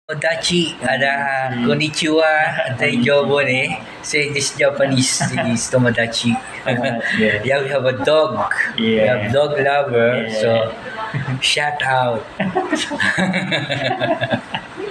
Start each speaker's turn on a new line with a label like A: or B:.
A: Tomodachi, ada konnichiwa, Taijobo ne. Say this Japanese is Tomodachi.
B: Yes.
A: Yeah, we have a dog. We
B: Yeah.
A: have dog lover.
B: Yeah.
A: So shout out.